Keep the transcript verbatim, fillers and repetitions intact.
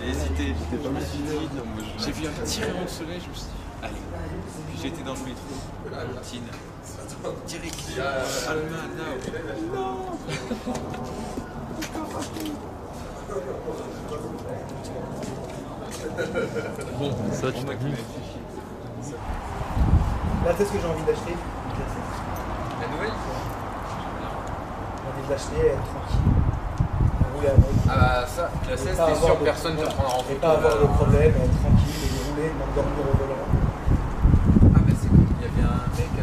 J'ai hésité, j'étais pas dit, non, moi j'ai vu un petit rayon de soleil, je me suis dit, allez. Puis j'étais dans le métro, à Routine. Direct, Alma, now. Non. Bon, ça tu m'as dit. Là, c'est ce que j'ai envie d'acheter. La nouvelle? J'ai envie de l'acheter, être tranquille. Rouler avec. Ah bah ça, la seize, t'es sûr que personne ne te prendra en photo. Et pas avoir de problème, être tranquille, et rouler, m'endormir au volant. Ah bah c'est cool, il y avait un mec